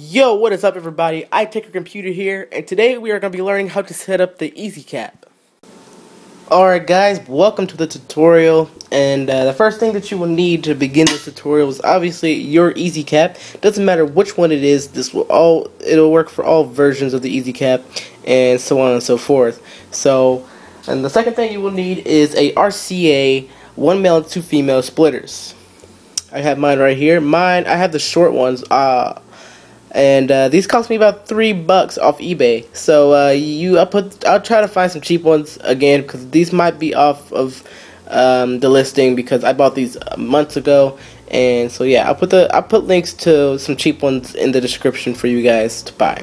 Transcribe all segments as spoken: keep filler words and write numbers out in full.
Yo, what is up everybody? I Take Your Computer here, and today we are going to be learning how to set up the EasyCap. Alright guys, welcome to the tutorial, and uh, the first thing that you will need to begin this tutorial is obviously your EasyCap. Doesn't matter which one it is, this will all it'll work for all versions of the EasyCap, and so on and so forth. So, and the second thing you will need is a R C A, one male and two female splitters. I have mine right here. Mine, I have the short ones, uh, and uh, these cost me about three bucks off eBay. So uh, you, I put, I'll try to find some cheap ones again because these might be off of um, the listing because I bought these months ago. And so yeah, I'll put the, I'll put links to some cheap ones in the description for you guys to buy.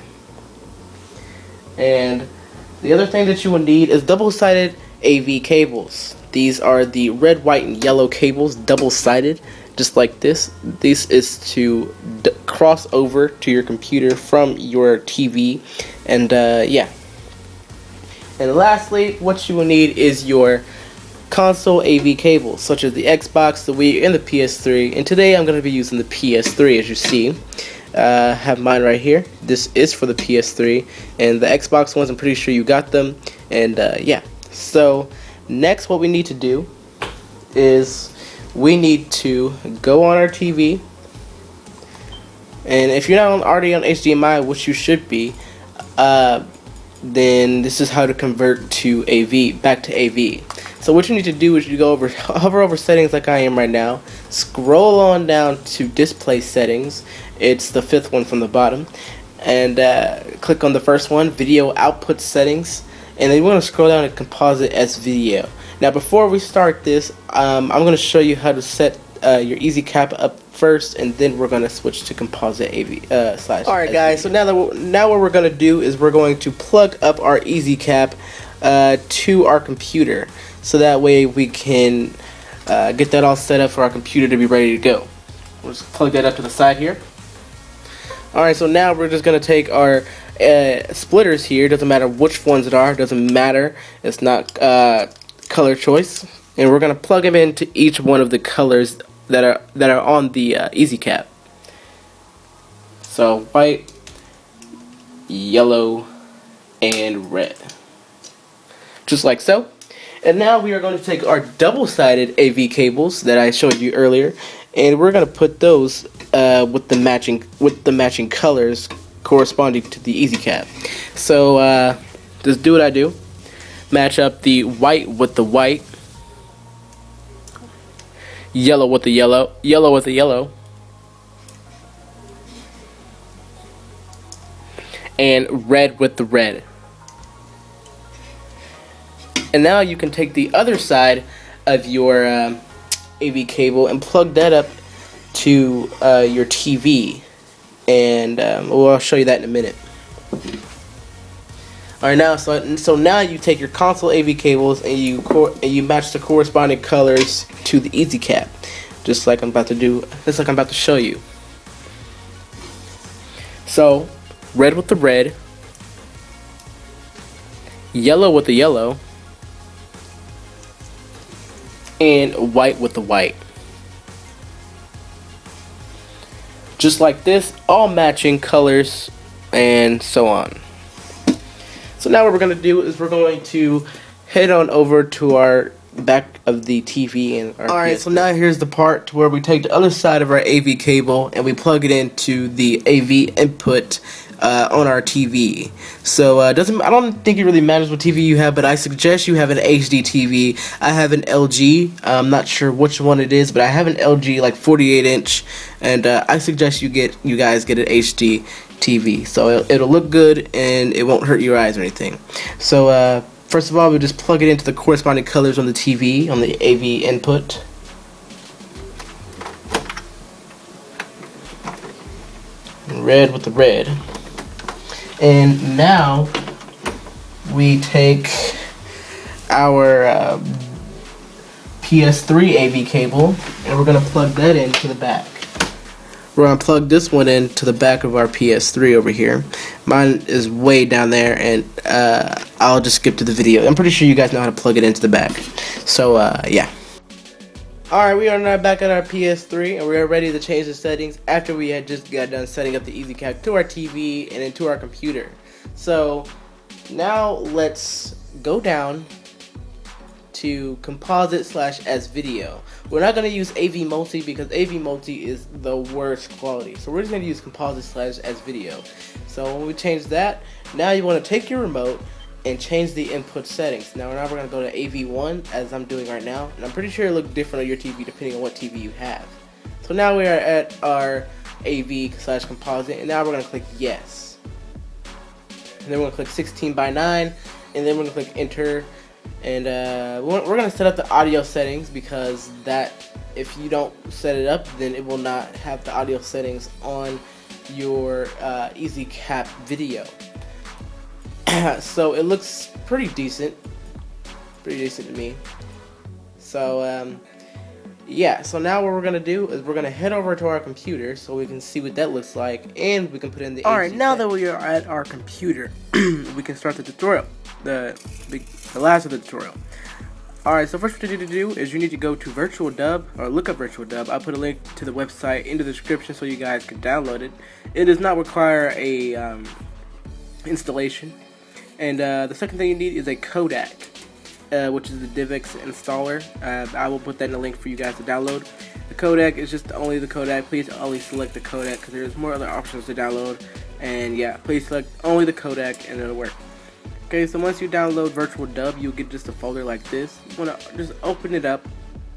And the other thing that you will need is double-sided A V cables. These are the red, white, and yellow cables, double-sided. Just like this. This is to d cross over to your computer from your T V, and uh, yeah. And lastly, what you will need is your console A V cables, such as the Xbox, the Wii, and the P S three. And today I'm going to be using the P S three, as you see. Uh, have mine right here. This is for the P S three, and the Xbox ones, I'm pretty sure you got them. And uh, yeah. So next, what we need to do is we need to go on our T V, and if you're not already on H D M I, which you should be, uh, then this is how to convert to A V, back to A V. So what you need to do is you go over, hover over settings like I am right now, scroll on down to display settings, it's the fifth one from the bottom, and uh, click on the first one, video output settings, and then you want to scroll down to composite as video. Now before we start this, um, I'm going to show you how to set uh, your EasyCap up first, and then we're going to switch to composite A V uh, slash. Alright guys, so now, that now what we're going to do is we're going to plug up our EasyCap uh, to our computer, so that way we can uh, get that all set up for our computer to be ready to go. We'll just plug that up to the side here. Alright, so now we're just going to take our uh, splitters here, doesn't matter which ones it are, doesn't matter, it's not uh, color choice, and we're gonna plug them into each one of the colors that are that are on the uh, EasyCap. So white, yellow, and red, just like so. And now we are going to take our double-sided A V cables that I showed you earlier, and we're gonna put those uh, with the matching with the matching colors corresponding to the EasyCap. So uh, just do what I do. Match up the white with the white, yellow with the yellow, yellow with the yellow, and red with the red. And now you can take the other side of your um, A V cable and plug that up to uh, your T V, and um, well, I'll show you that in a minute. Alright, now so so now you take your console A V cables and you cor and you match the corresponding colors to the EasyCap, just like I'm about to do, just like I'm about to show you. So red with the red, yellow with the yellow, and white with the white. Just like this, all matching colors, and so on. So now what we're going to do is we're going to head on over to our back of the T V and our Alright, so now here's the part where we take the other side of our A V cable and we plug it into the A V input uh, on our T V. So uh, doesn't I don't think it really matters what T V you have, but I suggest you have an H D T V. I have an L G. I'm not sure which one it is, but I have an L G like forty-eight inch, and uh, I suggest you get you guys get an H D T V, so it'll, it'll look good and it won't hurt your eyes or anything. So uh, first of all, we just plug it into the corresponding colors on the T V, on the A V input. Red with the red. And now we take our uh, P S three A V cable and we're going to plug that into the back. We're going to plug this one into the back of our P S three over here. Mine is way down there, and uh, I'll just skip to the video. I'm pretty sure you guys know how to plug it into the back. So, uh, yeah. Alright, we are now back at our P S three, and we are ready to change the settings after we had just got done setting up the EasyCap to our T V and into our computer. So now let's go down to composite slash S video. We're not going to use A V multi because A V multi is the worst quality. So we're just going to use composite slash S video. So when we change that, now you want to take your remote and change the input settings. Now, now we're going to go to A V one as I'm doing right now, and I'm pretty sure it looks different on your T V depending on what T V you have. So now we are at our A V slash composite, and now we're going to click yes. And then we're going to click sixteen by nine, and then we're going to click enter. And uh, we're, we're going to set up the audio settings because that, if you don't set it up, then it will not have the audio settings on your uh, EasyCap video. So it looks pretty decent, pretty decent to me. So um, yeah, so now what we're gonna do is we're gonna head over to our computer so we can see what that looks like, and we can put in the. All right, now that we are at our computer, we can start the tutorial, the the last of the tutorial. All right, so first what you need to do is you need to go to Virtual Dub, or look up Virtual Dub. I'll put a link to the website in the description so you guys can download it. It does not require a um, installation. And uh, the second thing you need is a codec, uh, which is the DivX installer. Uh, I will put that in the link for you guys to download. The codec is just only the codec. Please only select the codec because there's more other options to download. And yeah, please select only the codec and it'll work. Okay, so once you download Virtual Dub, you'll get just a folder like this. You want to just open it up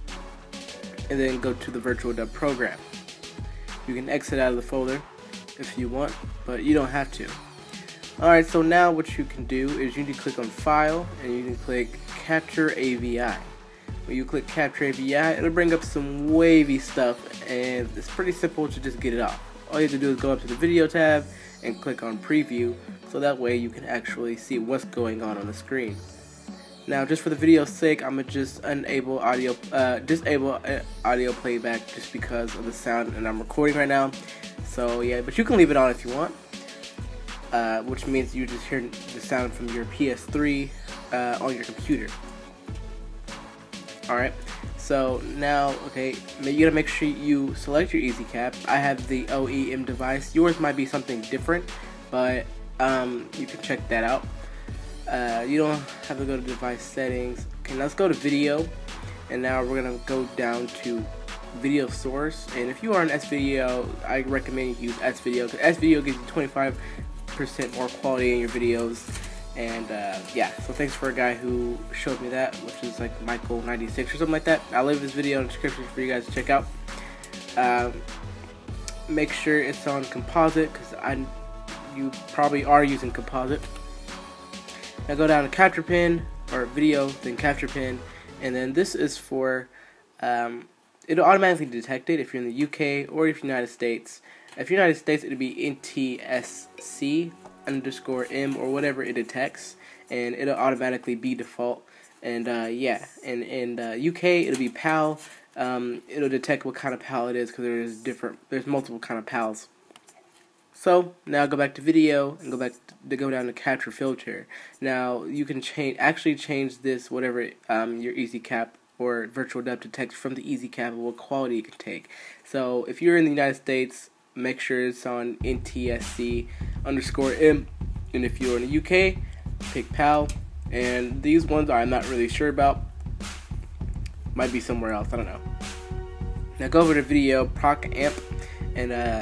and then go to the Virtual Dub program. You can exit out of the folder if you want, but you don't have to. Alright, so now what you can do is you need to click on File, and you can click Capture A V I. When you click Capture A V I, it'll bring up some wavy stuff, and it's pretty simple to just get it off. All you have to do is go up to the Video tab and click on Preview, so that way you can actually see what's going on on the screen. Now, just for the video's sake, I'm gonna just enable audio, uh, disable uh, audio playback just because of the sound, and I'm recording right now. So yeah, but you can leave it on if you want. Uh, which means you just hear the sound from your P S three uh, on your computer. Alright, so now, okay, you gotta make sure you select your EasyCap. I have the O E M device. Yours might be something different, but um, you can check that out. Uh, you don't have to go to device settings. Okay, let's go to video, and now we're gonna go down to video source. And if you are an S video, I recommend you use S video because S video gives you twenty-five percent more quality in your videos. And uh, yeah, so thanks for a guy who showed me that, which is like Michael ninety-six or something like that. I'll leave this video in the description for you guys to check out. Um, make sure it's on composite because I you probably are using composite. Now go down to capture pin or video, then capture pin, and then this is for um, it'll automatically detect it if you're in the U K or if you're in the United States. If you're United States, it'll be N T S C underscore M or whatever it detects, and it'll automatically be default. And uh, yeah, and in uh, U K, it'll be PAL. Um, it'll detect what kind of PAL it is because there's different, there's multiple kind of PALs. So now go back to video and go back to go down to capture filter. Now you can change, actually change this whatever um, your EasyCap or Virtual Dub detects from the EasyCap and what quality it can take. So if you're in the United States, make sure it's on N T S C underscore M, and if you're in the U K, pick PAL. And these ones I'm not really sure about, might be somewhere else, I don't know. Now go over to video, proc amp, and uh,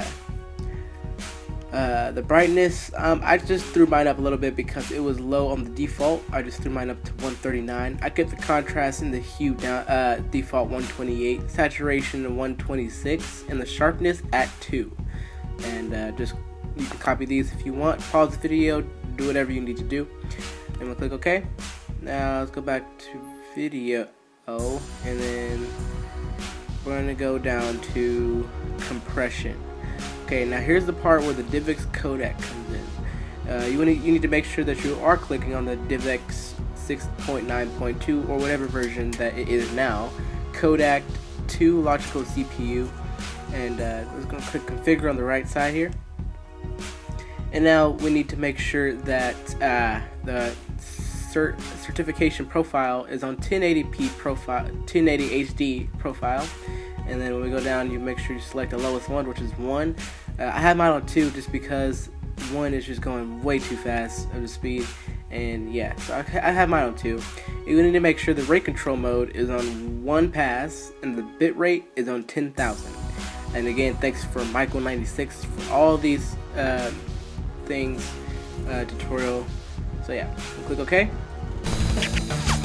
uh, the brightness, um, I just threw mine up a little bit because it was low on the default. I just threw mine up to one thirty-nine. I kept the contrast and the hue down, uh, default one twenty-eight, saturation one twenty-six, and the sharpness at two. And uh, just you can copy these if you want. Pause the video, do whatever you need to do, and we'll click OK. Now let's go back to video, and then we're gonna go down to compression. Okay, now here's the part where the DivX codec comes in. Uh, you, wanna, you need to make sure that you are clicking on the DivX six point nine point two or whatever version that it is now. Codec two logical C P U, and uh, we're going to click configure on the right side here. And now we need to make sure that uh, the cert certification profile is on ten eighty p profile, ten eighty H D profile. And then when we go down, you make sure you select the lowest one, which is one. Uh, I have mine on two just because one is just going way too fast of the speed. And yeah, so I, I have mine on two. You need to make sure the rate control mode is on one pass and the bit rate is on ten thousand. And again, thanks for Michael ninety-six for all these uh, things, uh, tutorial. So yeah, click OK.